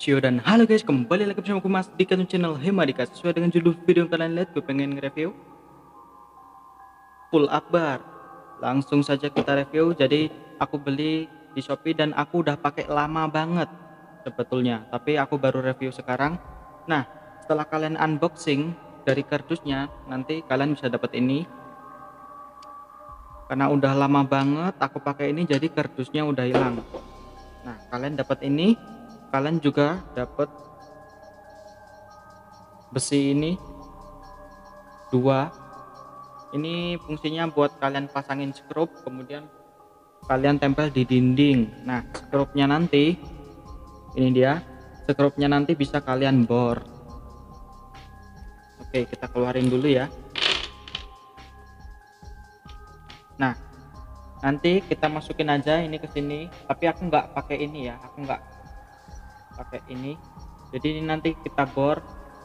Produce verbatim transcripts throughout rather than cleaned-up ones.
Cio dan halo guys, kembali lagi bersama aku Mas di kanal channel Hemadika. Sesuai dengan judul video yang kalian lihat, gue pengen nge-review full up bar. Langsung saja kita review. Jadi aku beli di Shopee dan aku udah pakai lama banget sebetulnya, tapi aku baru review sekarang. Nah, setelah kalian unboxing dari kardusnya, nanti kalian bisa dapat ini. Karena udah lama banget aku pakai ini, jadi kardusnya udah hilang. Nah, kalian dapat ini, kalian juga dapat besi ini dua. Ini fungsinya buat kalian pasangin skrup, kemudian kalian tempel di dinding. Nah, skrupnya nanti ini dia, skrupnya nanti bisa kalian bor. Oke, kita keluarin dulu ya. Nah, nanti kita masukin aja ini ke sini, tapi aku nggak pakai ini ya, aku nggak pakai ini. Jadi ini nanti kita bor,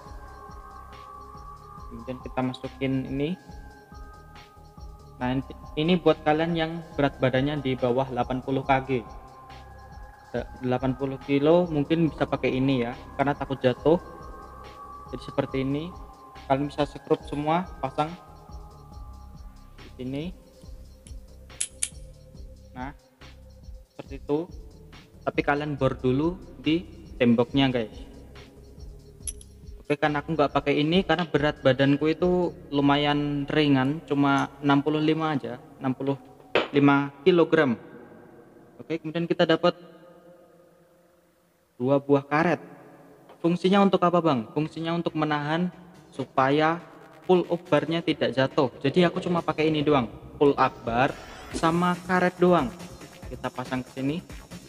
kemudian kita masukin ini. Nah, ini buat kalian yang berat badannya di bawah delapan puluh kilogram. delapan puluh kilo mungkin bisa pakai ini ya, karena takut jatuh. Jadi seperti ini. Kalian bisa skrup semua, pasang di sini. Nah, seperti itu. Tapi kalian bor dulu di temboknya, guys. Oke, kan aku nggak pakai ini karena berat badanku itu lumayan ringan, cuma enam puluh lima aja, enam puluh lima kilogram. Oke, kemudian kita dapat dua buah karet. Fungsinya untuk apa, Bang? Fungsinya untuk menahan supaya pull up barnya tidak jatuh. Jadi aku cuma pakai ini doang, pull up bar sama karet doang. Kita pasang ke sini.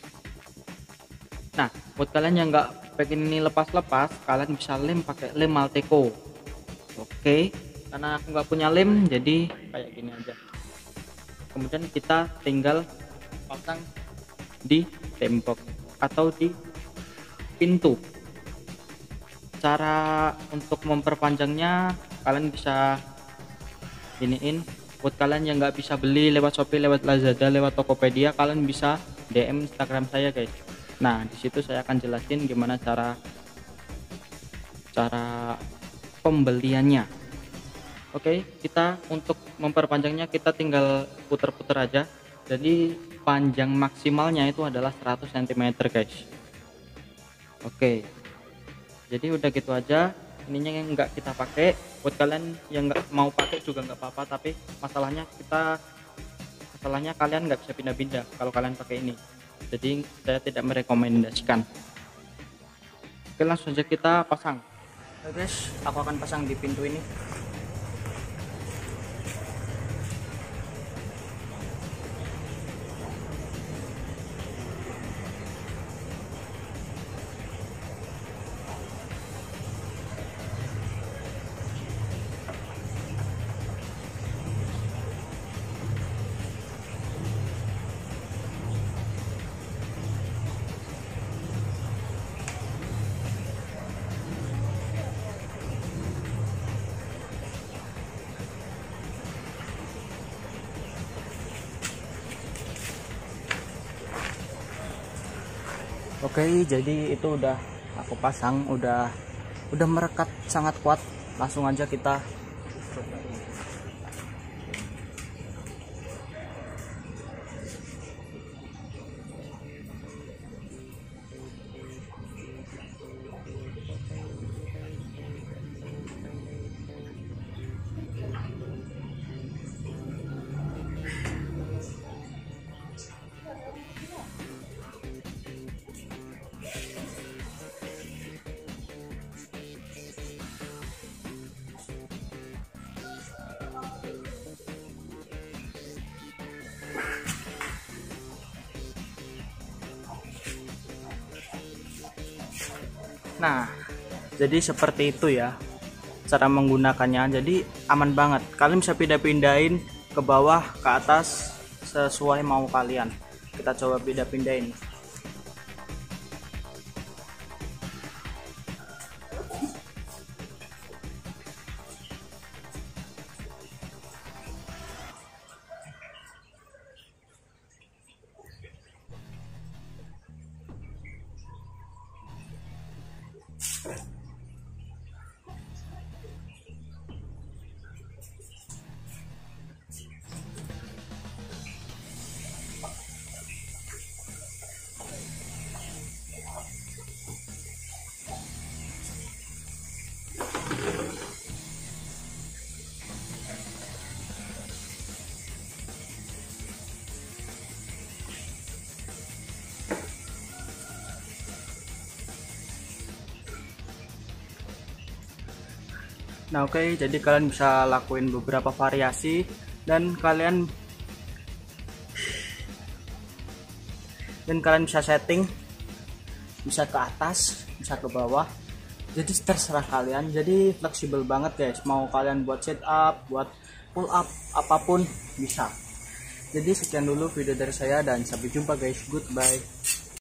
Nah, buat kalian yang nggak pengen ini lepas-lepas, kalian bisa lem pakai lem Alteco. Oke, karena aku nggak punya lem, jadi kayak gini aja. Kemudian kita tinggal pasang di tembok atau di pintu. Cara untuk memperpanjangnya kalian bisa iniin. Buat kalian yang nggak bisa beli lewat Shopee, lewat Lazada, lewat Tokopedia, kalian bisa D M Instagram saya, guys. Nah, di situ saya akan jelasin gimana cara cara pembeliannya. Oke, kita untuk memperpanjangnya kita tinggal puter-puter aja. Jadi panjang maksimalnya itu adalah seratus sentimeter, guys. Oke, jadi udah gitu aja. Ininya yang nggak kita pakai. Buat kalian yang nggak mau pakai juga nggak apa-apa, tapi masalahnya kita masalahnya kalian nggak bisa pindah-pindah kalau kalian pakai ini. Jadi saya tidak merekomendasikan. Oke, langsung saja kita pasang. Oke guys, aku akan pasang di pintu ini. Oke, jadi itu udah aku pasang, udah udah merekat sangat kuat. Langsung aja kita Nah, jadi seperti itu ya cara menggunakannya. Jadi aman banget. Kalian bisa pindah-pindahin ke bawah, ke atas sesuai mau kalian. Kita coba pindah-pindahin. Nah oke, okay, jadi kalian bisa lakuin beberapa variasi dan kalian dan kalian bisa setting, bisa ke atas, bisa ke bawah. Jadi terserah kalian. Jadi fleksibel banget guys. Mau kalian buat sit up, buat pull up, apapun bisa. Jadi sekian dulu video dari saya dan sampai jumpa guys. Goodbye.